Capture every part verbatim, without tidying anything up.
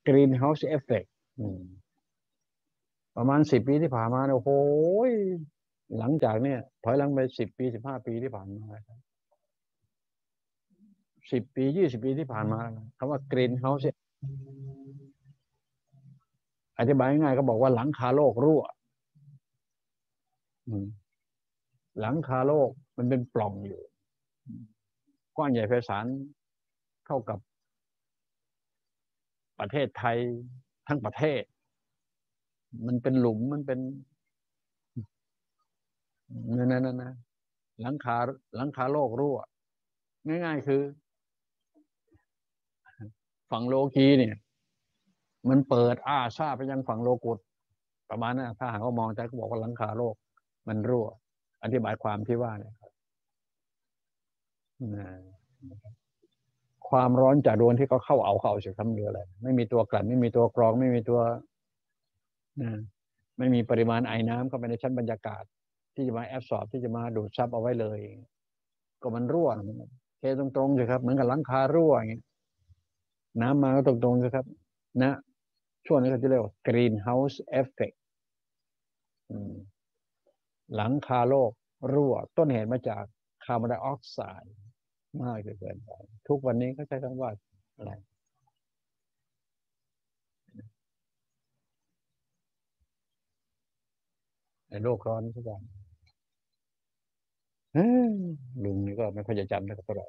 greenhouse effect ประมาณสิบปีที่ผ่านมาเนี่ยโอ้โหหลังจากเนี่ยถอยหลังไปสิบปีสิบห้าปีที่ผ่านมาสิบปียี่สิบปีที่ผ่านมาคำว่า greenhouse อธิบายง่ายๆก็บอกว่าหลังคาโลกรั่วหลังคาโลกมันเป็นปล่องอยู่กว้างใหญ่ไพศาลเท่ากับประเทศไทยทั้งประเทศมันเป็นหลุมมันเป็นนั่นนั่นนะหลังคาหลังคาโลกรั่วง่ายๆคือฝั่งโลกีเนี่ยมันเปิดอ้าซ่าไปยังฝั่งโลกุตประมาณนั้นถ้าหากว่ามองใจก็บอกว่าหลังคาโลกมันรั่วอธิบายความที่ว่าเนี่ยความร้อนจากดวงที่เขาเข้าเอาเข้าเฉยคำเดียวเลยไม่มีตัวกลั่นไม่มีตัวกรองไม่มีตัวไม่มีปริมาณไอน้ำเข้าไปในชั้นบรรยากาศที่จะมาแอบสอบที่จะมาดูดซับเอาไว้เลยก็มันรั่วเทตรงๆเลยครับเหมือนกับหลังคารั่วอย่างเงี้ยน้ำมาก็ตรงๆเลยครับนะช่วงนี้เขาจะเรียกว่า greenhouse effect หลังคาโลกรั่วต้นเหตุมาจากคาร์บอนไดออกไซด์มากเกินไปทุกวันนี้เขาใช้คำว่าอะไรในโลกร้อนทุกอย่างลุงนี่ก็ไม่ค่อยจะจำได้เท่าไหร่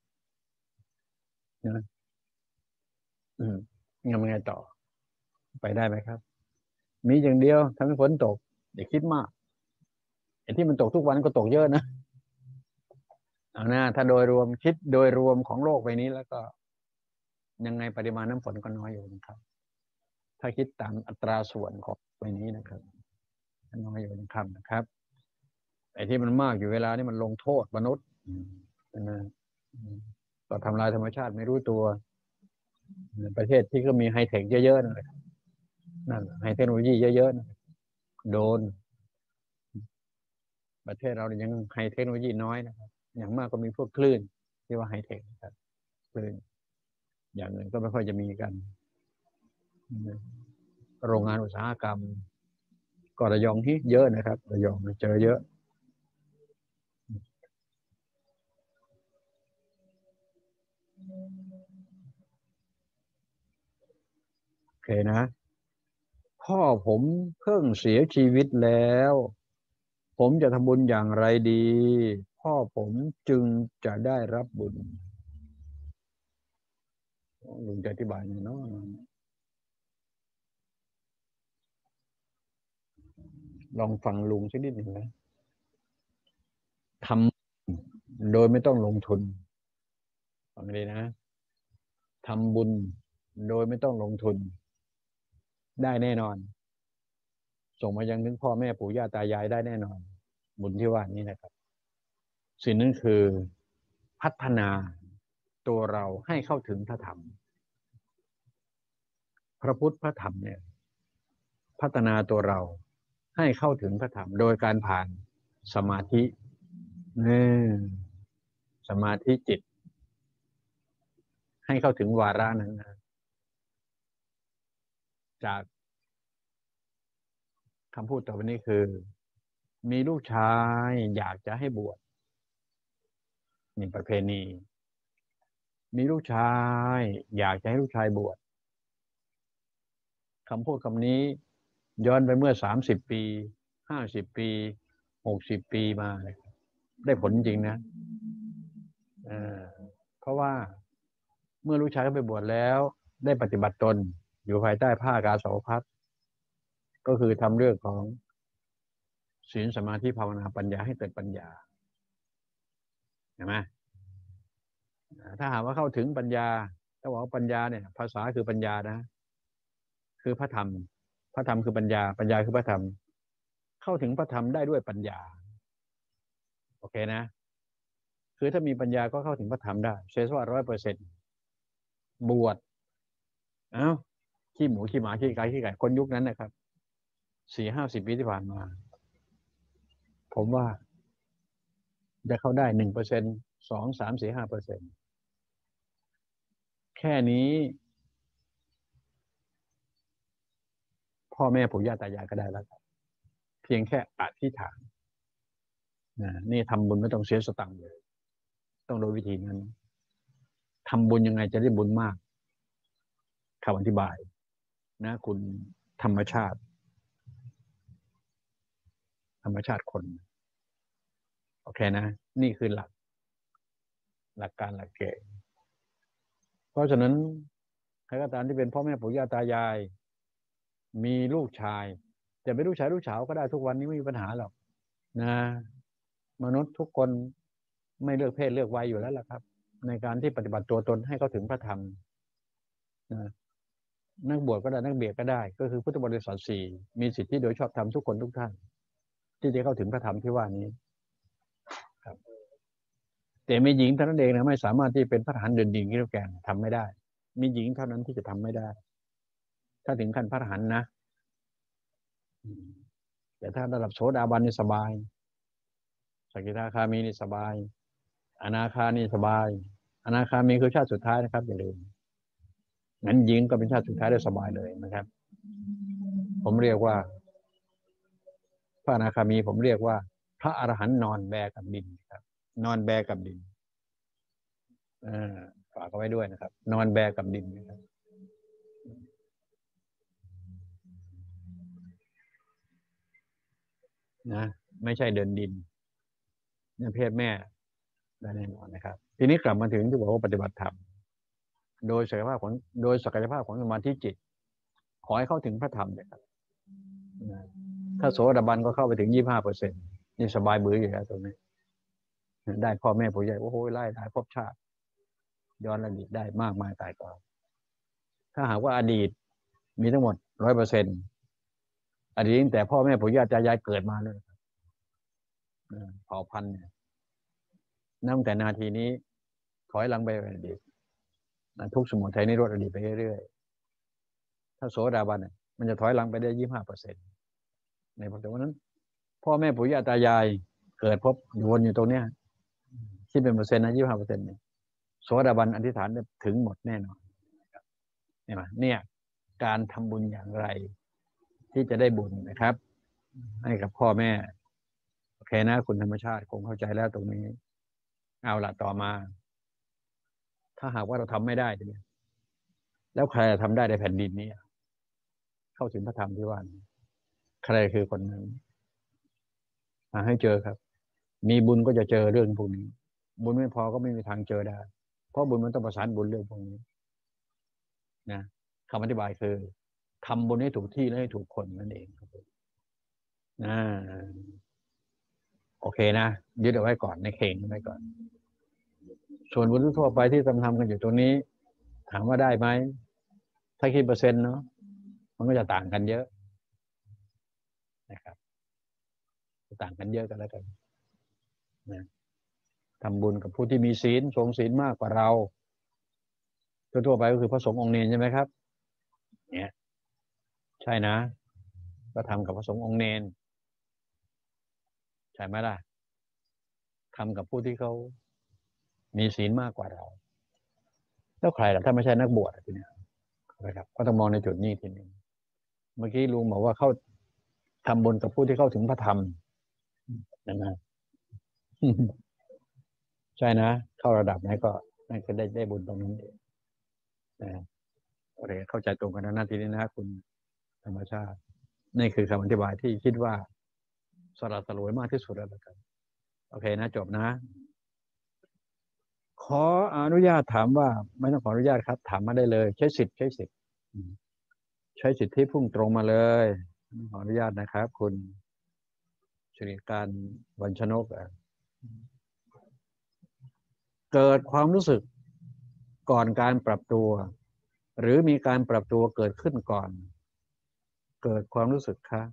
นะอืมยังไงต่อไปได้ไหมครับมีอย่างเดียวทำให้ฝนตกอย่าคิดมากไอ้ที่มันตกทุกวันก็ตกเยอะนะเอาหน้าถ้าโดยรวมคิดโดยรวมของโลกใบนี้แล้วก็ยังไงปริมาณน้ำฝนก็น้อยอยู่นะครับถ้าคิดตามอัตราส่วนของใบนี้นะครับน้อยอยู่นะครับนะครับไอ้ที่มันมากอยู่เวลานี่มันลงโทษมนุษย์นะก็ทำลายธรรมชาติไม่รู้ตัวประเทศที่ก็มีไฮเทคเยอะๆนั่นแหละนั่นไฮเทคโนโลยีเยอะๆโดนประเทศเรายังไฮเทคโนโลยีน้อยนะครับอย่างมากก็มีพวกคลื่นที่ว่าไฮเทคครับคลื่นอย่างอื่นก็ไม่ค่อยจะมีกันโรงงานอุตสาหกรรมก็ระยองที่เยอะนะครับระยองเจอเยอะโอเคนะพ่อผมเพิ่งเสียชีวิตแล้วผมจะทำบุญอย่างไรดีพ่อผมจึงจะได้รับบุญลุงจะอธิบายหน่อยเนาะลองฟังลุงสักนิดหนึ่งนะทำโดยไม่ต้องลงทุนฟังดีนะทำบุญโดยไม่ต้องลงทุนได้แน่นอนส่งมายังถึงพ่อแม่ปู่ย่าตายายได้แน่นอนบุญที่ว่านี้นะครับสิ่งนั้นคือพัฒนาตัวเราให้เข้าถึงพระธรรมพระพุทธพระธรรมเนี่ยพัฒนาตัวเราให้เข้าถึงพระธรรมโดยการผ่านสมาธินี่สมาธิจิตให้เข้าถึงวาระนั้นนะจากคำพูดต่อไปนี้คือมีลูกชายอยากจะให้บวชนี่ประเพณีมีลูกชายอยากจะให้ลูกชายบวชคำพูดคำนี้ย้อนไปเมื่อสามสิบปีห้าสิบปีหกสิบปีมาได้ผลจริงนะเออเพราะว่าเมื่อลูกชายเขาไปบวชแล้วได้ปฏิบัติตนอยู่ภายใต้ผ้ากาสาวพัสก็คือทำเรื่องของศีลสมาธิภาวนาปัญญาให้เกิดปัญญาเห็นไหมถ้าหากว่าเข้าถึงปัญญาถ้าบอกว่าปัญญาเนี่ยภาษาคือปัญญานะคือพระธรรมพระธรรมคือปัญญาปัญญาคือพระธรรมเข้าถึงพระธรรมได้ด้วยปัญญาโอเคนะคือถ้ามีปัญญาก็เข้าถึงพระธรรมได้เชื่อว่าร้อยเปอร์เซ็นต์บวชเอ้าขี้หมูขี้หมาขี้ไก่ขี้ไก่คนยุคนั้นนะครับสี่ห้าสิบปีที่ผ่านมาผมว่าจะเข้าได้หนึ่งเปอร์เซ็นต์สองสามสี่ห้าเปอร์เซ็นต์แค่นี้พ่อแม่ปู่ย่าตายายก็ได้แล้วเพียงแค่อธิษฐานนะนี่ทำบุญไม่ต้องเสียสตังค์เลยต้องโดยวิธีนั้นทำบุญยังไงจะได้บุญมากคำอธิบายนะคุณธรรมชาติธรรมชาติคนโอเคนะนี่คือหลักหลักการหลักเกณฑ์เพราะฉะนั้นใครก็ตามที่เป็นพ่อแม่ปู่ย่าตายายมีลูกชายจะเป็นลูกชายลูกสาวก็ได้ทุกวันนี้ไม่มีปัญหาหรอกนะมนุษย์ทุกคนไม่เลือกเพศเลือกวัยอยู่แล้วล่ะครับในการที่ปฏิบัติตัวตนให้เขาถึงพระธรรมนะนักบวชก็ได้นักเบียดก็ได้ก็คือพุทธบริษัทสี่มีสิทธิโดยชอบธรรมทุกคนทุกท่านที่จะเข้าถึงพระธรรมที่ว่านี้ครับแต่มีหญิงเท่านั้นเองนะไม่สามารถที่เป็นพระทหารเดินดินกิโลแกนทำไม่ได้มีหญิงเท่านั้นที่จะทำไม่ได้ถ้าถึงขั้นพระทหารนะแต่ถ้าระดับโสดาบันนี่สบายสกิทาคามีนี่สบายอนาคานี่สบายอนาคามีคือชาติสุดท้ายนะครับอย่าลืมงั้นหญิงก็เป็นชาติสุดท้ายได้สบายเลยนะครับผมเรียกว่าพระอนาคามีผมเรียกว่าพระอรหันต์นอนแบกับดินครับนอนแบกับดินฝากเอาไว้ด้วยนะครับนอนแบกับดินนะครับนะไม่ใช่เดินดินนี่เพศแม่ได้แน่นอนนะครับทีนี้กลับมาถึงที่บอกว่าปฏิบัติธรรมโดยศักยภาพของโดยศักยภาพของสมาธิจิตขอให้เข้าถึงพระธรรมเลยครับถ้าโสดาบันก็เข้าไปถึงยี่สิบห้าเปอร์เซ็นต์นี่สบายบื้ออยู่แล้วตรงนี้ได้พ่อแม่ผู้ใหญ่โอ้โหไล่ได้ภพชาติย้อนอดีตได้มากมายตายกองถ้าหากว่าอดีตมีทั้งหมดร้อยเปอร์เซ็นต์อดีตแต่พ่อแม่ปู่ย่าตายายเกิดมาเลยเผ่าพันธุ์เนี่ยตั้งแต่นาทีนี้ถอยหลังไปอดีตทุกสมุทัยนิโรธอดีตไปเรื่อยๆถ้าโสดาบันมันจะถอยหลังไปได้ยี่สิบห้าเปอร์เซ็นต์ในปัจจุบันนั้นพ่อแม่ปู่ย่าตายายเกิดพบอยู่วนอยู่ตรงเนี้ยที่เป็นเปอร์เซ็นต์นะยี่สิบห้าเปอร์เซ็นต์เนี่ยโสดาบันอธิษฐานถึงหมดแน่นอนเนี่ยเนี่ยการทำบุญอย่างไรที่จะได้บุญนะครับให้กับพ่อแม่โอเคนะคุณธรรมชาติคงเข้าใจแล้วตรงนี้เอาละต่อมาถ้าหากว่าเราทำไม่ได้เนี่ยแล้วใครจะทำได้ในแผ่นดินนี้เข้าถึงพระธรรมที่ว่าใครคือคนนั้นหาให้เจอครับมีบุญก็จะเจอเรื่องพวกนี้บุญไม่พอก็ไม่มีทางเจอได้เพราะบุญมันต้องประสานบุญเรื่องพวกนี้นะคำอธิบายคือทำบุญให้ถูกที่และให้ถูกคนนั่นเองครับนะโอเคนะยึดเอาไว้ก่อนในเข่งไว้ก่อนส่วนบุญทั่วไปที่ทำทำกันอยู่ตรงนี้ถามว่าได้ไหมถ้าคิดเปอร์เซ็นต์เนาะมันก็จะต่างกันเยอะนะครับต่างกันเยอะกันแล้วกันนะทำบุญกับผู้ที่มีศีลทรงศีลมากกว่าเราทั่วไปก็คือพระสงฆ์องค์เนรใช่ไหมครับเนี่ยใช่นะก็ทำกับพระสงฆ์องค์เนรใช่ไหมล่ะทำกับผู้ที่เขามีศีลมากกว่าเราแล้วใครล่ะถ้าไม่ใช่นักบวชทีนี้นะครับก็ต้องมองในจุดนี้ทีนึงเมื่อกี้ลุงบอกว่าเขาทำบุญกับผู้ที่เข้าถึงพระธรรมนั่นนะใช่นะเข้าระดับไหนก็นั่นก็ได้ได้บุญตรงนั้นเองนะโอเคเข้าใจตรงกันนะนาทีนี้นะคุณธรรมชาตินี่คือคำอธิบายที่คิดว่าสละสลวยมากที่สุดแล้วกันโอเคนะจบนะขออนุญาตถามว่าไม่ต้องขออนุญาตครับถามมาได้เลยใช้สิทธิ์ใช้สิทธิ์ใช้สิทธิ์ที่พุ่งตรงมาเลยขออนุญาตนะครับคุณสิริการวรรณชนกเกิดความรู้สึกก่อนการปรับตัวหรือมีการปรับตัวเกิดขึ้นก่อนเกิดความรู้สึกคะ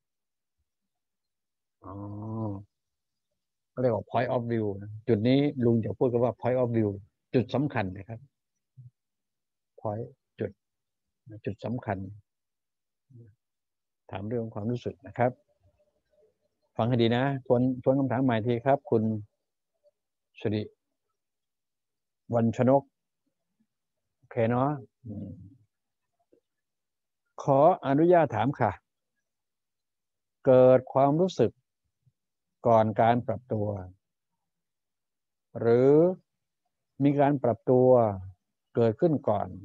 อ๋อเรียกว่า point of view จุดนี้ลุงจะพูดกันว่า point of view จุดสำคัญนะครับ point จุดจุดสำคัญถามเรื่องความรู้สึกนะครับฟังให้ดีนะทวนทวนคำถามใหม่ทีครับคุณสิริวรรณชนกโอเคเนาะขออนุญาตถามค่ะเกิดความรู้สึกก่อนการปรับตัวหรือมีการปรับตัวเกิดขึ้นก่อน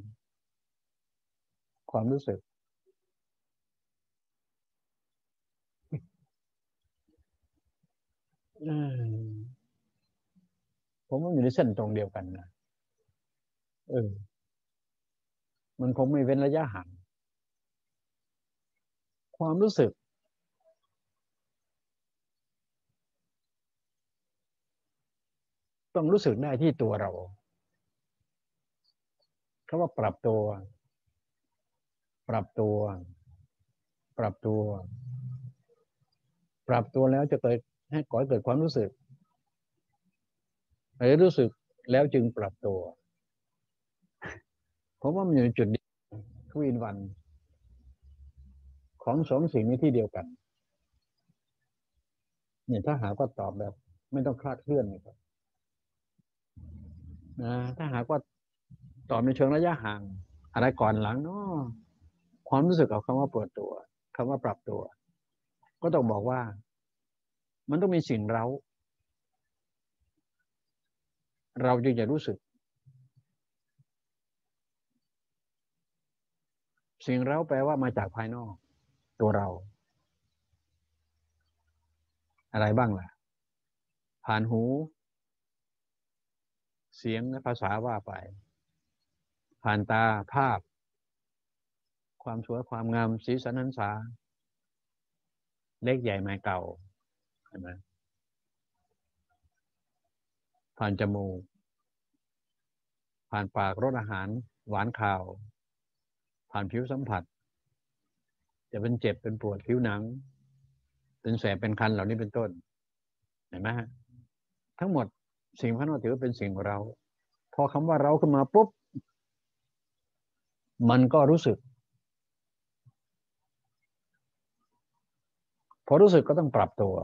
ความรู้สึกอืมผมว่าอยู่ในเส้นตรงเดียวกันนะเออมันคงไม่เว้นระยะห่างความรู้สึกต้องรู้สึกได้ที่ตัวเราคำว่าปรับตัวปรับตัวปรับตัวปรับตัวแล้วจะเกิดให้ก่อให้เกิดความรู้สึกหรือรู้สึกแล้วจึงปรับตัวเพราะว่ามันอยู่ในจุดเดียวทวินวันของสองสิ่งนี้ที่เดียวกันเนี่ยถ้าหากว่าตอบแบบไม่ต้องคลาดเคลื่อนนะครับนะถ้าหากว่าตอบในเชิงระยะห่างอะไรก่อนหลังเนาะความรู้สึกกับคำว่าเปิดตัวคำว่าปรับตัวก็ต้องบอกว่ามันต้องมีสิ่งเร้าเราจึงจะรู้สึกสิ่งเร้าแปลว่ามาจากภายนอกตัวเราอะไรบ้างล่ะผ่านหูเสียงและภาษาว่าไปผ่านตาภาพความสวยความงามสีสันหันษาเล็กใหญ่ไม่เก่าใช่ไหมผ่านจมูกผ่านปากรสอาหารหวานข่าวผ่านผิวสัมผัสจะเป็นเจ็บเป็นปวดผิวหนังเป็นแสบเป็นคันเหล่านี้เป็นต้นเห็นไหมฮะทั้งหมดสิ่งภายนอกถือว่าเป็นสิ่งของเราพอคำว่าเราขึ้นมาปุ๊บมันก็รู้สึกพอรู้สึกก็ต้องปรับตัว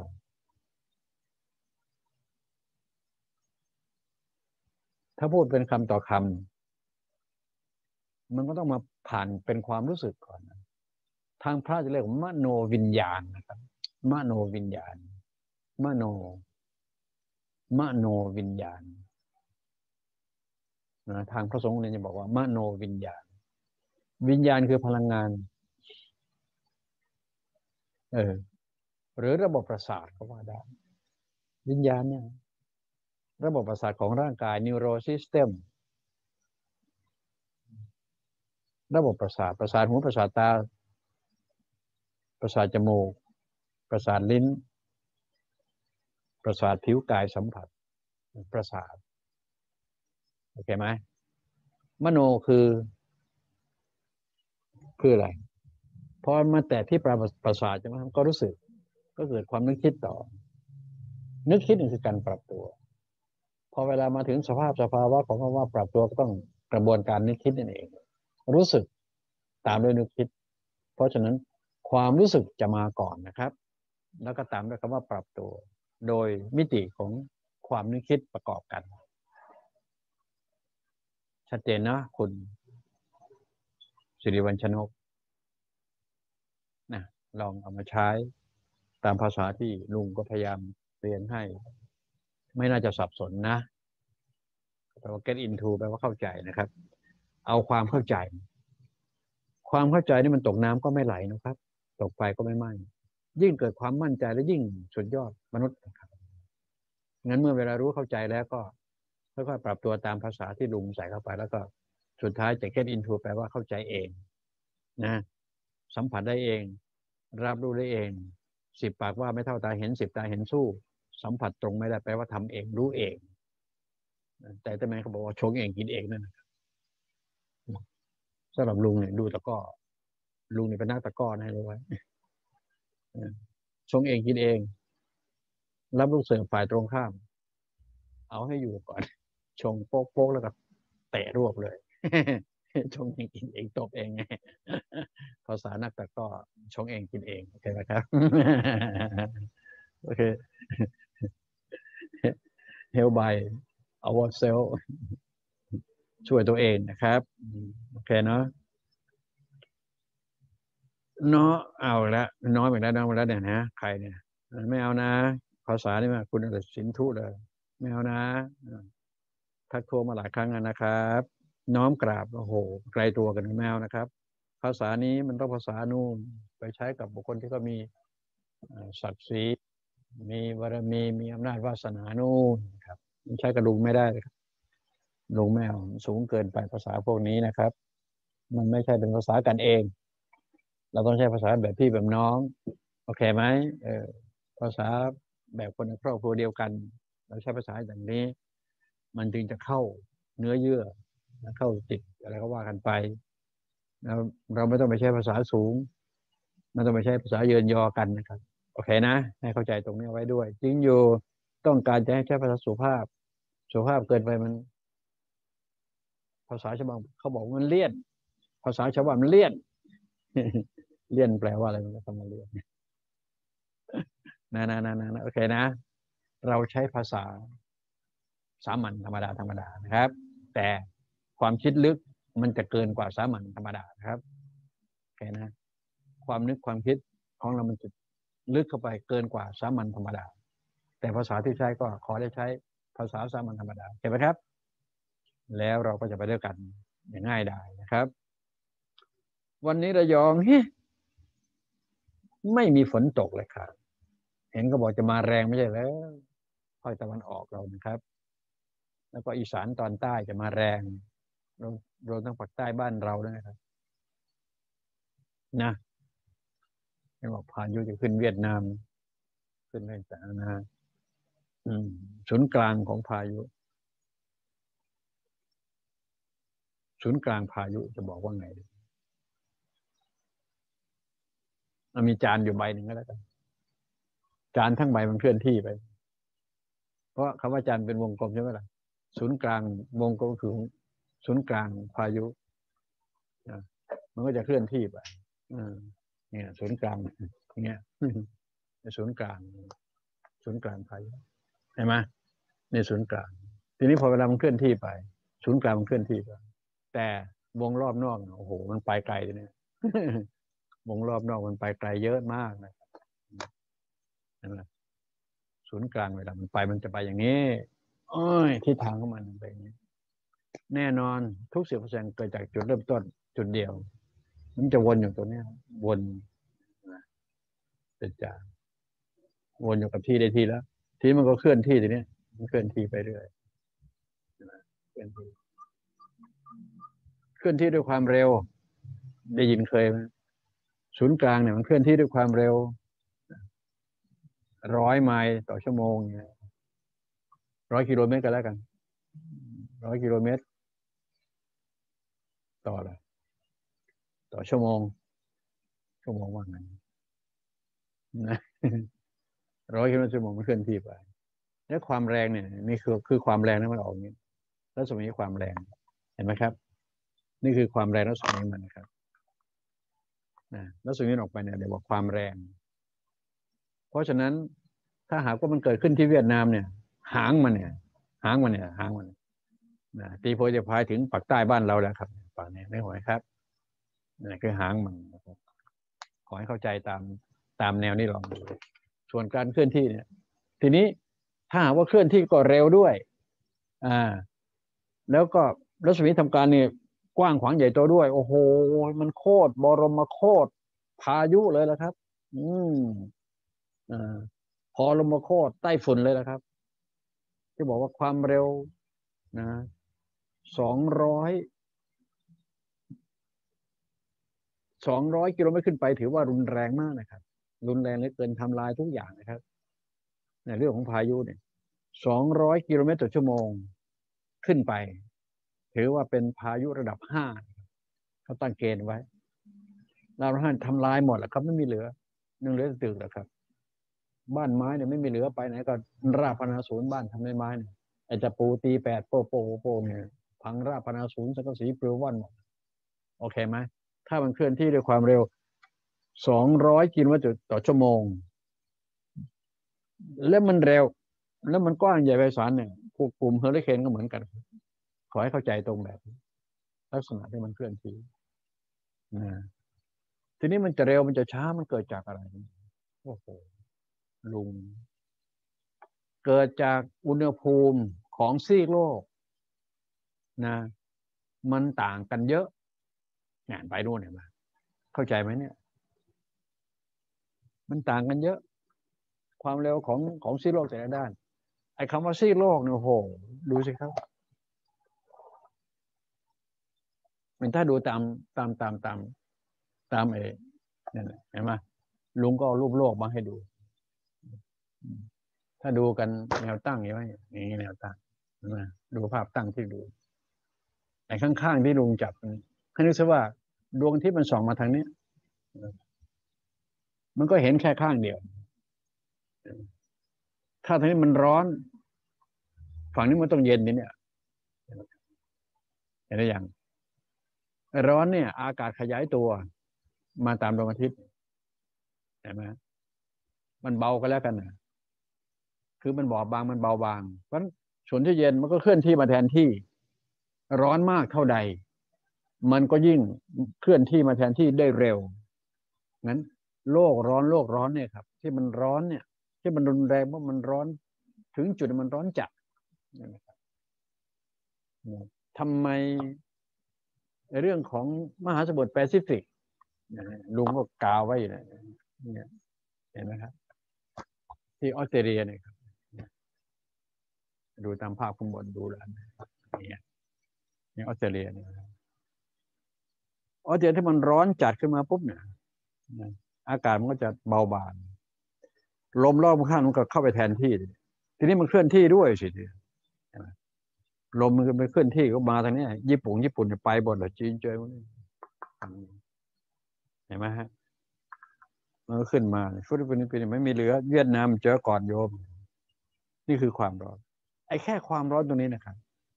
ถ้าพูดเป็นคำต่อคำมันก็ต้องมาผ่านเป็นความรู้สึกก่อนทางพระจะเรียกว่ามโนวิญญาณนะครับมโนวิญญาณมโนมโนวิญญาณนะทางพระสงฆ์เนี่ยจะบอกว่ามโนวิญญาณวิญญาณคือพลังงานเออหรือระบบประสาทก็ว่าได้วิญญาณเนี่ยระบบประสาทของร่างกาย neuro system ระบบประสาทประสาทหูประสาทตาประสาทจมูกประสาทลิ้นประสาทผิวกายสัมผัสประสาทโอเคไหมมโนคือคืออะไรพอมาแตะที่ประประสาทใช่ไหมก็รู้สึกก็เกิดความนึกคิดต่อนึกคิดนี่คือการปรับตัวพอเวลามาถึงสภาพสภาวะของคำว่าปรับตัวก็ต้องกระบวนการนึกคิดนั่นเองรู้สึกตามด้วยนึกคิดเพราะฉะนั้นความรู้สึกจะมาก่อนนะครับแล้วก็ตามด้วยคำว่าปรับตัวโดยมิติของความนึกคิดประกอบกันชัดเจนนะคุณสิริวัญชนกนะลองเอามาใช้ตามภาษาที่ลุงก็พยายามเรียนให้ไม่น่าจะสับสนนะแปลว่า get into แปลว่าเข้าใจนะครับเอาความเข้าใจความเข้าใจนี่มันตกน้ำก็ไม่ไหลนะครับตกไฟก็ไม่ไหม้ยิ่งเกิดความมั่นใจและยิ่งสุดยอดมนุษย์นะครับงั้นเมื่อเวลารู้เข้าใจแล้วก็ค่อยๆปรับตัวตามภาษาที่ลุงใส่เข้าไปแล้วก็สุดท้ายจะ get into แปลว่าเข้าใจเองนะสัมผัสได้เองรับรู้ได้เองสิบปากว่าไม่เท่าตาเห็นสิบตาเห็นสู้สัมผัสตรงไม่ได้แปลว่าทำเองรู้เองแต่ทำไมเขาบอกว่าชงเองกินเองนั่นสำหรับลุงเนี่ยดูตะก้อลุงเนี่ยเป็นนักตะก้อนะรู้ไว้ชงเองกินเองรับลูกเสือฝ่ายตรงข้ามเอาให้อยู่ก่อนชงโป๊กโป๊กแล้วก็เตะรวบเลยชงเองกินเองตบเองไงภาษานักตะก้อชงเองกินเองโอเคไหมครับโอเค help by ourselves ช่วยตัวเองนะครับโอเคเนาะเนาะเอาละน้อยไปแล้วน้อยไปแล้วเนี่ยนะใครเนี่ยไม่เอานะภาษานี่มาคุณอะไรสินทุเลยไม่เอานะทักทวงมาหลายครั้งแล้วนะครับน้อมกราบโอ้โหไกลตัวกันไม่เอานะครับภาษานี้มันต้องภาษานู่นไปใช้กับบุคคลที่เขามีศักดิ์ศรีมีบารมีมีอำนาจวาสนานู่นครับมันใช้กระลุงไม่ได้เลยครับลุงไม่เอาสูงเกินไปภาษาพวกนี้นะครับมันไม่ใช่เป็นภาษากันเองเราต้องใช้ภาษาแบบพี่แบบน้องโอเคไหมเออภาษาแบบคนในครอบครัวเดียวกันเราใช้ภาษาอย่างนี้มันจึงจะเข้าเนื้อเยื่อเข้าจิตอะไรก็ว่ากันไปเราเราไม่ต้องไปใช้ภาษาสูงไม่ต้องไปใช้ภาษาเยินยอกันนะครับโอเคนะให้เข้าใจตรงนี้ไว้ด้วยจริงอยู่ต้องการจะให้ใช้ภาษาสุภาพสุภาพเกินไปมันภาษาชาวบ้านเขาบอกมันเลี่ยนภาษาชาวบ้านมันเลี่ยนเลี่ยนแปลว่าอะไรมันก็ต้องมาเลี่ยนนะนะนะนะโอเคนะเราใช้ภาษาสามัญธรรมดาธรรมดานะครับแต่ความคิดลึกมันจะเกินกว่าสามัญธรรมดานะครับโอเคนะความนึกความคิดของเรามันจะลึกเข้าไปเกินกว่าสามัญธรรมดาแต่ภาษาที่ใช้ก็ขอได้ใช้ภาษาสามัญธรรมดาเห็นไหมครับแล้วเราก็จะไปด้วยกันอย่างง่ายดายนะครับวันนี้ระยองเฮ้ไม่มีฝนตกเลยครับเห็นก็บอกจะมาแรงไม่ใช่แล้วภาคตะวันออกเรานะครับแล้วก็อีสานตอนใต้จะมาแรงเราเราต้องภาคใต้บ้านเราด้วยนะครับนะไม่บอกพายุจะขึ้นเวียดนามขึ้นเวียดนามนะศูนย์กลางของพายุศูนย์กลางพายุจะบอกว่าไงมันมีจานอยู่ใบหนึ่งก็แล้วกันจานทั้งใบมันเคลื่อนที่ไปเพราะคำว่าจานเป็นวงกลมใช่ไหมล่ะศูนย์กลางวงกลมคือศูนย์กลางพายุมันก็จะเคลื่อนที่ไปเนี่ยศูนย์กลางเนี่ยศูนย์กลางศูนย์กลางพายุเห็นไหมในศูนย์กลางทีนี้พอเวลามันเคลื่อนที่ไปศูนย์กลางมันเคลื่อนที่ไปแต่วงรอบนอกโอ้โหมันไปไกลเลยเนี่ยวงรอบนอกมันไปไกลเยอะมากนะครับนั่นแหละศูนย์กลางเวลามันไปมันจะไปอย่างนี้โอ้ยทิศทางของมันเป็นอย่างนี้แน่นอนทุกสิ่งทุกอย่างเกิดจากจุดเริ่มต้นจุดเดียวมันจะวนอยู่ตรงนี้วนเป็นจางวนอยู่กับที่ได้ทีแล้วทีมันก็เคลื่อนที่ทีนี้มันเคลื่อนที่ไปเรื่อยเคลื่อนที่เคลื่อนที่ด้วยความเร็วได้ยินเคยไหมศูนย์กลางเนี่ยมันเคลื่อนที่ด้วยความเร็วร้อยไมล์ต่อชั่วโมงเนี่ยร้อยกิโลเมตรกันแล้วกันร้อยกิโลเมตรต่ออะไรต่อชั่วโมงชั่วโมงว่าไงนะร้อยกิโลเมตรชั่วโมงมันเคลื่อนที่ไปแล้วความแรงเนี่ยนี่คือคือความแรงที่มันออกนี้แล้วสมัยความแรงเห็นไหมครับนี่คือความแรงแล้วสมัยมันนะครับนะแล้วสมัยนี้ออกไปเนี่ยเรียกว่าความแรงเพราะฉะนั้นถ้าหากว่ามันเกิดขึ้นที่เวียดนามเนี่ยหางมันเนี่ยหางมันเนี่ยหางมันนะตีโพจะพายถึงปากใต้บ้านเราแล้วครับฝั่งนี้ไม่หวยครับนี่คือหางมันนะครับขอให้เข้าใจตามตามแนวนี้ลองดูส่วนการเคลื่อนที่เนี่ยทีนี้ถ้าหากว่าเคลื่อนที่ก็เร็วด้วยอ่าแล้วก็รัศมีทำการเนี่ยกว้างขวางใหญ่โตด้วยโอ้โหมันโคตรบรมโคตรพายุเลยละครับอืมอ่าพอลมโคตรใต้ฝุ่นเลยละครับที่บอกว่าความเร็วนะสองร้อยสองร้อยกิโลเมตรขึ้นไปถือว่ารุนแรงมากนะครับรุนแรงเหลือเกินทำลายทุกอย่างนะครับในเรื่องของพายุเนี่ยสองร้อยกิโลเมตรต่อชั่วโมงขึ้นไปถือว่าเป็นพายุระดับห้าเขาตั้งเกณฑ์ไว้เราท่านทำลายหมดแล้วครับไม่มีเหลือนึงเหลือตึกแล้วครับบ้านไม้เนี่ยไม่มีเหลือไปไหนก็ราบพนาศูนย์บ้านทำไม้ไม้เนี่ยไอ้จะปูตีแปดโปโปโปเนี่ยพังราบพนาศูนย์สังกะสีปลิวว่อนหมดโอเคไหมถ้ามันเคลื่อนที่ด้วยความเร็วสองร้อยกิโลเมตรต่อชั่วโมงแล้วมันเร็วแล้วมันกว้างใหญ่ไพศาลเนี่ยพวกกลุ่มเฮอริเคนก็เหมือนกันขอให้เข้าใจตรงแบบลักษณะที่มันเคลื่อนที่นะทีนี้มันจะเร็วมันจะช้ามันเกิดจากอะไรโอ้โหลุงเกิดจากอุณหภูมิของซีกโลกนะมันต่างกันเยอะเนี่ยไปนู่นเห็นไหมเข้าใจไหมเนี่ยมันต่างกันเยอะความเร็วของของซีกโลกแต่ละด้านไอ้คำว่าซีกโลกเนี่ยโอ้โหดูสิครับมันถ้าดูตามตามตามตามตามเอเนี่ยเห็นไหมลุงก็เอารูปโลกมาให้ดูถ้าดูกันแนวตั้งอย่างไรอย่างนี้แนวตั้งนะดูภาพตั้งที่ดูไอ้ข้างๆที่ลุงจับให้นึกซะว่าดวงที่มันส่องมาทางนี้มันก็เห็นแค่ข้างเดียวถ้าทางนี้มันร้อนฝั่งนี้มันต้องเย็นนี่เนี่ยเห็นไหมอย่างร้อนเนี่ยอากาศขยายตัวมาตามดวงอาทิตย์เห็นไหมมันเบากันแล้วกันนะคือมันบอบบางมันเบาบางเพราะส่วนที่เย็นมันก็เคลื่อนที่มาแทนที่ร้อนมากเท่าใดมันก็ยิ่งเคลื่อนที่มาแทนที่ได้เร็วงั้นโลกร้อนโลกร้อนเนี่ยครับที่มันร้อนเนี่ยที่มันรุนแรงเพราะมันร้อนถึงจุดมันร้อนจัดทำไมเรื่องของมหาสมุทรแปซิฟิกลุงก็กาวไว้อยู่เนี่ยเห็นไหมครับที่ออสเตรเลียเนี่ยครับดูตามภาพข้างบนดูแล้วเนี่ยนี่ออสเตรเลียเนี่ยออสเตรเลียที่มันร้อนจัดขึ้นมาปุ๊บเนี่ยอากาศมันก็จะเบาบางลมรอบข้างมันก็เข้าไปแทนที่ทีนี้มันเคลื่อนที่ด้วยสิลมมันก็ไปเคลื่อนที่ก็มาทางนี้ญี่ปุ่นญี่ปุ่นไปบนหรือจีนเจอเห็นไหมฮะมันก็ขึ้นมาฟิลิปปินส์ไม่มีเหลือเวียดนามเจอก่อนโยมนี่คือความร้อนไอ้แค่ความร้อนตรงนี้นะครับ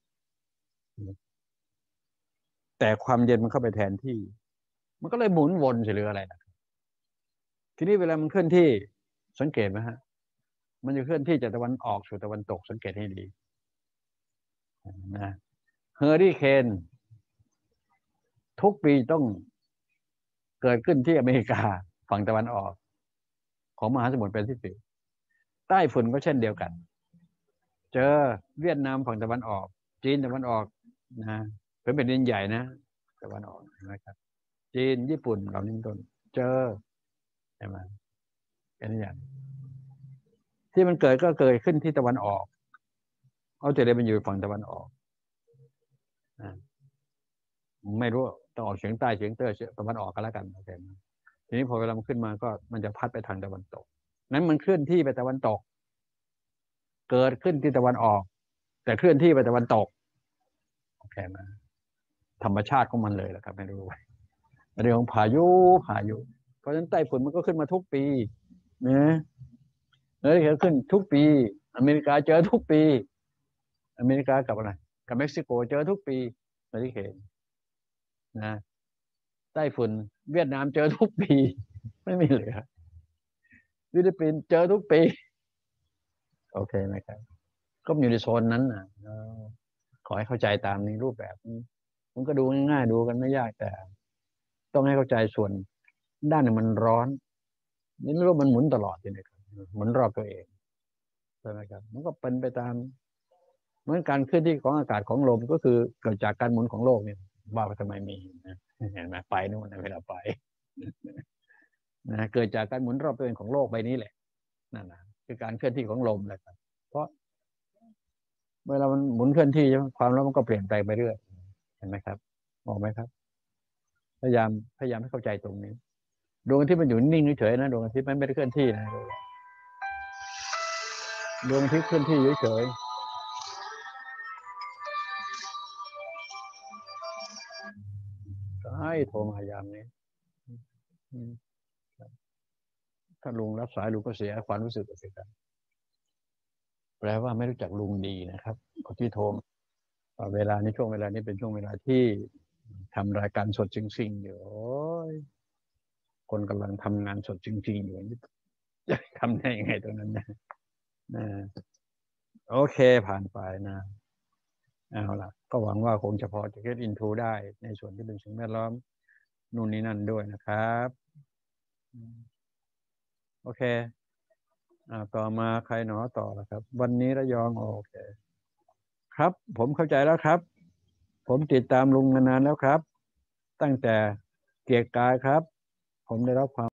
แต่ความเย็นมันเข้าไปแทนที่มันก็เลยหมุนวนเฉยๆอะไรนะทีนี้เวลามันเคลื่อนที่สังเกตไหมฮะมันจะเคลื่อนที่จากตะวันออกสู่ตะวันตกสังเกตให้ดีนะเฮอริเคนทุกปีต้องเกิดขึ้นที่อเมริกาฝั่งตะวันออกของมหาสมุทรแปซิฟิกใต้ฝุ่นก็เช่นเดียวกันเจอเวียดนามฝั่งตะวันออกจีนตะวันออกนะเป็นแผ่นดินใหญ่นะตะวันออกนะครับจีนญี่ปุ่นเหล่านี้ต้นเจอใช่ไหมเป็นอย่างที่มันเกิดก็เกิดขึ้นที่ตะวันออกเอาแต่เดียมันอยู่ฝั่งตะวันออกไม่รู้ต้องออกเฉียงใต้เฉียงใต้ตะวันออกก็แล้วกันโอเคทีนี้พอเวลามันขึ้นมาก็มันจะพัดไปทางตะวันตกนั้นมันเคลื่อนที่ไปตะวันตกเกิดขึ้นที่ตะวันออกแต่เคลื่อนที่ไปตะวันตกโอเคไหมธรรมชาติของมันเลยแหละครับไม่รู้เรื่องของพายุพายุเพราะฉะนั้นไต้ฝุ่นมันก็ขึ้นมาทุกปีนะเออขึ้นทุกปีอเมริกาเจอทุกปีอเมริกากับอะไรกับเม็กซิโกเจอทุกปีเฮอริเคนนะไต้ฝุ่นเวียดนามเจอทุกปีไม่มีเหลือฟิลิปปินส์เจอทุกปีโอเคไหมครับก็อยู่ในโซนนั้นนะขอให้เข้าใจตามในรูปแบบนี้มันก็ดูง่ายๆดูกันไม่ยากแต่ต้องให้เข้าใจส่วนด้านหนึ่งมันร้อนนี่โลกมันหมุนตลอดเลยนะครับหมุนรอบตัวเองใช่ไหมครับมันก็เป็นไปตามเหมือนการเคลื่อนที่ของอากาศของลมก็คือเกิดจากการหมุนของโลกเนี่ยว่าทำไมมีนะเห็นไหมไปนู่นเวลาไปนะเกิดจากการหมุนรอบตัวเองของโลกใบนี้แหละนั่นนะคือการเคลื่อนที่ของลมแหละครับเพราะเวลามันหมุนเคลื่อนที่ความร้อนมันก็เปลี่ยนแปลงไปเรื่อยเห็นไหมครับมองไหมครับพยายามพยายามให้เข้าใจตรงนี้ดวงอาทิตย์มันอยู่นิ่งเฉยๆนะดวงอาทิตย์มันไม่ได้เคลื่อนที่นะดวงอาทิตย์เคลื่อนที่เฉยๆก็ให้โทรมายามนี้ถ้าลุงรับสายลุงก็เสียความรู้สึกไปกันแปลว่าไม่รู้จักลุงดีนะครับคนที่โทรเวลานี้ช่วงเวลานี้เป็นช่วงเวลาที่ทำรายการสดจริงๆอยู่คนกำลังทำงานสดจริงๆอยู่จะทำได้ยังไงตรงนั้นนะนะโอเคผ่านไปนะเอาล่ะก็หวังว่าคงจะพอจะ get into ได้ในส่วนที่เป็นสิ่งแวดล้อมนู่นนี่นั่นด้วยนะครับอืมโอเคอ่าต่อมาใครหนอต่อแล้วครับวันนี้ระยองโอเคครับผมเข้าใจแล้วครับผมติดตามลุงมานานแล้วครับตั้งแต่เกียรติกายครับผมได้รับความ